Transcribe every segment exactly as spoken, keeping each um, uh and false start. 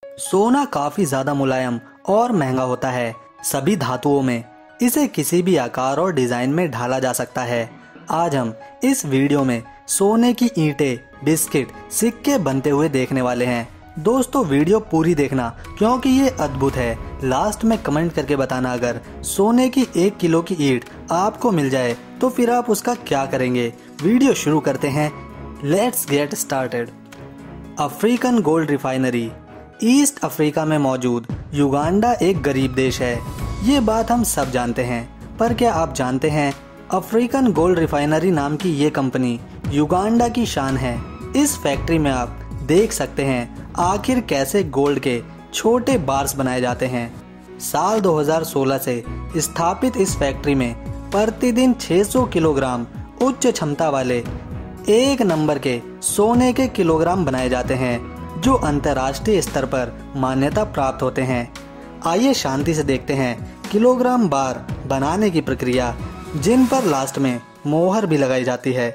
सोना काफी ज्यादा मुलायम और महंगा होता है सभी धातुओं में। इसे किसी भी आकार और डिजाइन में ढाला जा सकता है। आज हम इस वीडियो में सोने की ईंटें, बिस्किट, सिक्के बनते हुए देखने वाले हैं। दोस्तों वीडियो पूरी देखना क्योंकि ये अद्भुत है। लास्ट में कमेंट करके बताना अगर सोने की एक किलो की ईंट आपको मिल जाए तो फिर आप उसका क्या करेंगे। वीडियो शुरू करते हैं। Let's get started. African gold refinery. East Africa में मौजूद युगांडा एक गरीब देश है, ये बात हम सब जानते हैं। पर क्या आप जानते हैं अफ्रीकन गोल्ड रिफाइनरी नाम की ये कंपनी युगांडा की शान है। इस फैक्ट्री में आप देख सकते हैं आखिर कैसे गोल्ड के छोटे बार्स बनाए जाते हैं। साल दो हज़ार सोलह से स्थापित इस फैक्ट्री में प्रतिदिन छह सौ किलोग्राम उच्च क्षमता वाले एक नंबर के सोने के किलोग्राम बनाए जाते हैं जो अंतर्राष्ट्रीय स्तर पर मान्यता प्राप्त होते हैं। आइए शांति से देखते हैं किलोग्राम बार बनाने की प्रक्रिया, जिन पर लास्ट में मोहर भी लगाई जाती है।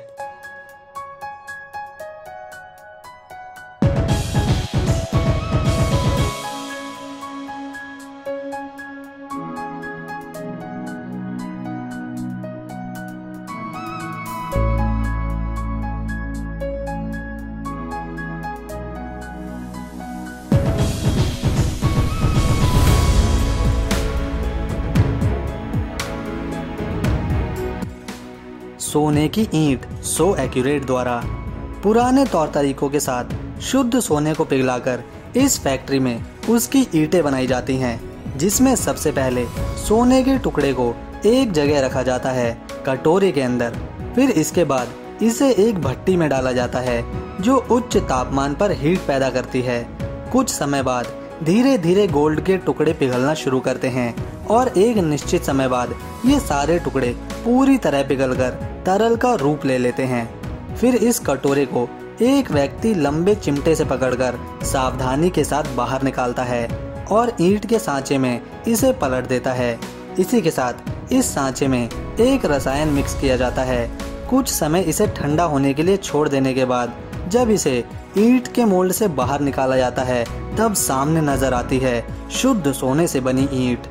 सोने की ईंट सो एक्यूरेट द्वारा पुराने तौर तरीकों के साथ शुद्ध सोने को पिघलाकर इस फैक्ट्री में उसकी ईंटें बनाई जाती हैं, जिसमें सबसे पहले सोने के टुकड़े को एक जगह रखा जाता है कटोरे के अंदर। फिर इसके बाद इसे एक भट्टी में डाला जाता है जो उच्च तापमान पर हीट पैदा करती है। कुछ समय बाद धीरे धीरे गोल्ड के टुकड़े पिघलना शुरू करते हैं और एक निश्चित समय बाद ये सारे टुकड़े पूरी तरह पिघलकर तरल का रूप ले लेते हैं। फिर इस कटोरे को एक व्यक्ति लंबे चिमटे से पकड़कर सावधानी के साथ बाहर निकालता है और ईंट के सांचे में इसे पलट देता है। इसी के साथ इस सांचे में एक रसायन मिक्स किया जाता है। कुछ समय इसे ठंडा होने के लिए छोड़ देने के बाद जब इसे ईंट के मोल्ड से बाहर निकाला जाता है तब सामने नजर आती है शुद्ध सोने से बनी ईंट।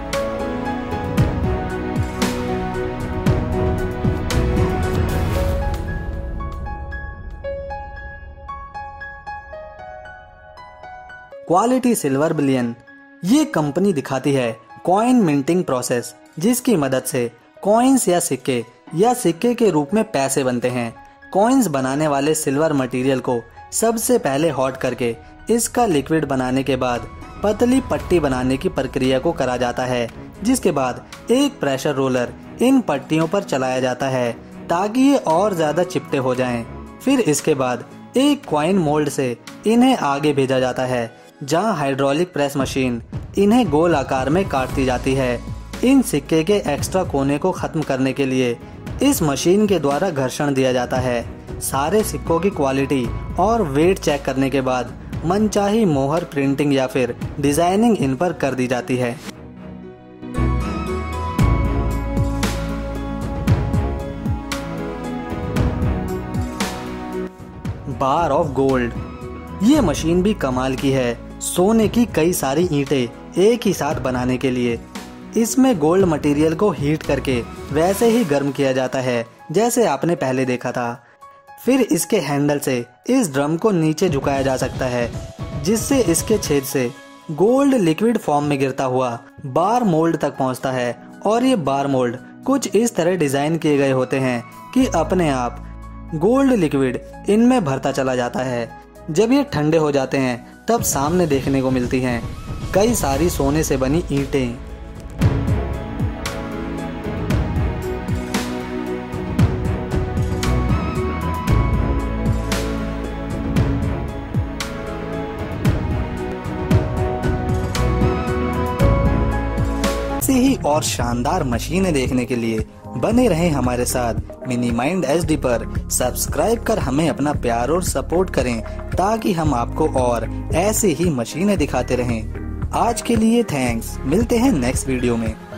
Quality silver billion. ये कंपनी दिखाती है कॉइन मिंटिंग प्रोसेस, जिसकी मदद से कॉइन्स या सिक्के या सिक्के के रूप में पैसे बनते हैं। कॉइन्स बनाने वाले सिल्वर मटेरियल को सबसे पहले हॉट करके इसका लिक्विड बनाने के बाद पतली पट्टी बनाने की प्रक्रिया को करा जाता है, जिसके बाद एक प्रेशर रोलर इन पट्टियों पर चलाया जाता है ताकि ये और ज्यादा चिपटे हो जाएं। फिर इसके बाद एक कॉइन मोल्ड से इन्हें आगे भेजा जाता है जहां हाइड्रोलिक प्रेस मशीन इन्हें गोल आकार में काटती जाती है। इन सिक्के के एक्स्ट्रा कोने को खत्म करने के लिए इस मशीन के द्वारा घर्षण दिया जाता है। सारे सिक्कों की क्वालिटी और वेट चेक करने के बाद मनचाही मोहर प्रिंटिंग या फिर डिजाइनिंग इन पर कर दी जाती है। Bar of gold. ये मशीन भी कमाल की है। सोने की कई सारी ईंटें एक ही साथ बनाने के लिए इसमें गोल्ड मटेरियल को हीट करके वैसे ही गर्म किया जाता है जैसे आपने पहले देखा था। फिर इसके हैंडल से इस ड्रम को नीचे झुकाया जा सकता है, जिससे इसके छेद से गोल्ड लिक्विड फॉर्म में गिरता हुआ बार मोल्ड तक पहुंचता है। और ये बार मोल्ड कुछ इस तरह डिजाइन किए गए होते हैं कि अपने आप गोल्ड लिक्विड इनमें भरता चला जाता है। जब ये ठंडे हो जाते हैं तब सामने देखने को मिलती हैं कई सारी सोने से बनी ईंटें। ऐसे ही और शानदार मशीनें देखने के लिए बने रहें हमारे साथ मिनी माइंड एचडी पर। सब्सक्राइब कर हमें अपना प्यार और सपोर्ट करें ताकि हम आपको और ऐसे ही मशीनें दिखाते रहें। आज के लिए थैंक्स। मिलते हैं नेक्स्ट वीडियो में।